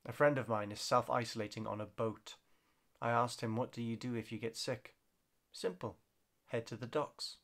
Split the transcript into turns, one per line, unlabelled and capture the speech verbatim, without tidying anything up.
A friend of mine is self-isolating on a boat. I asked him, what do you do if you get sick? Simple. Head to the docks.